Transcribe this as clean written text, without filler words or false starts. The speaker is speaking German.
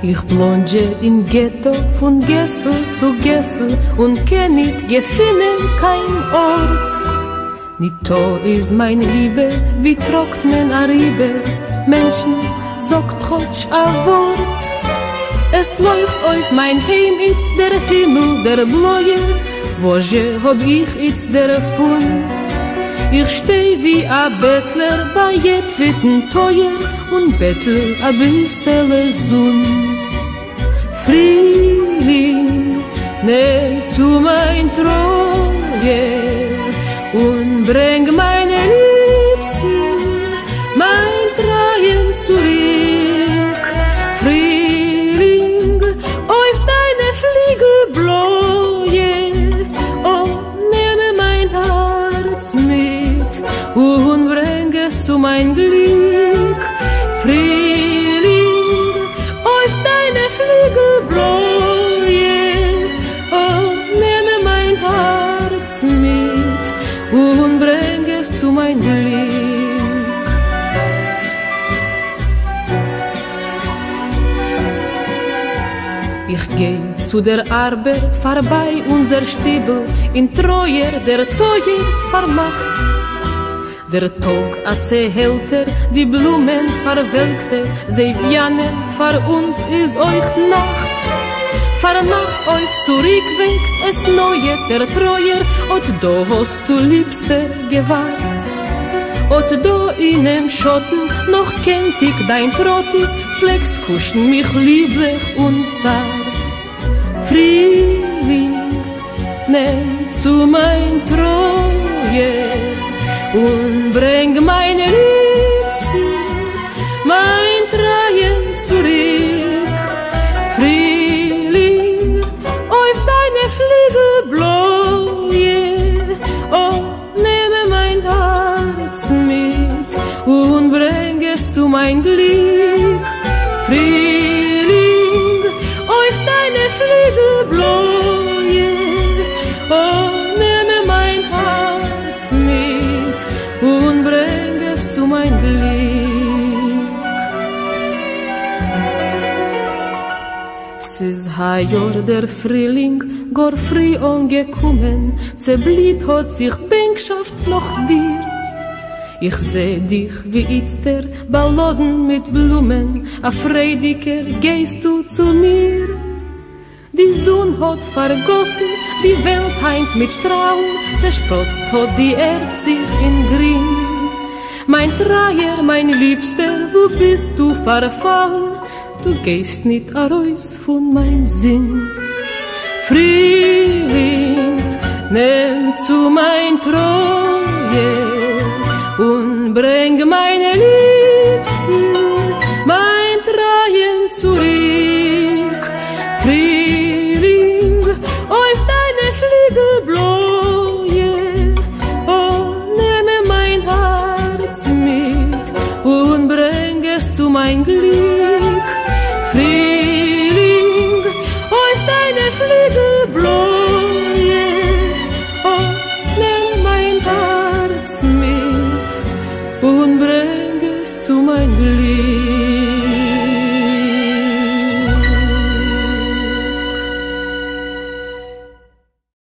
Ich plonge in Ghetto von Gessel zu Gessel und kenn nicht gefinnen kein Ort. Nito is mein Liebe, wie trockt men a Riebe, Menschen sagt Gott a Wort. Es läuft auf mein Heim itz der Himmel, der Bläue, wo je hab ich itz der Fun. Ich steh wie a Bettler bei jedwitten Teuer und bettel a bissele Sonn. Frühling, nimm zu mein Treue und bring meine Liebsten, mein Treuen zurück. Frühling, auf deine Flügel bläue und nehme mein Herz mit und bring es zu mein Glück. Frühling, auf deine Flügel bläue und nehme mein Herz mit und bring es zu mein Glück. Ich geh zu der Arbeit vorbei unser Stiebel in Treuer der Teuer vermacht. Der Tag a zehälter, die Blumen verwelkte, sie wianen, vor uns ist euch Nacht. Vor Nacht euch zurückwächst es neue, der Treuer, und da hast du liebster gewahrt. Und da in dem Schotten noch kennt ich dein Trottis, fleckst kuschen mich lieblich und zart. Frühling, nimm zu mein Treuer und bring meine Liebsten, mein Treuen zurück. Frühling, auf deine Flügel bläue und nehme mein Herz mit und bring es zu mein Glück. Frühling, auf deine Flügel bläue und nehme mein Herz mit und bring es zu mein Glück. Es ist heuer der Frühling, gar früh angekommen, zerbliet hat sich Bänkschaft noch dir. Ich seh dich wie itzter, Balladen mit Blumen, a freudiger gehst du zu mir. Die Sonn hat vergossen, die Welt heint mit Strahlen, zerspotzt hat die Erd sich in Grün. Mein Treier, mein Liebster, wo bist du verfallen? Du gehst nicht heraus von mein Sinn. Frühling, nimm zu mein Treue und bring meine Liebsten, mein Treuen zurück. Frühling, auf deine Flügel bläue und nehme mein Herz mit und bring es zu mein Glück. Frühling, auf deine Flügel bläue und nimm mein Herz mit und bring es zu mein Glück.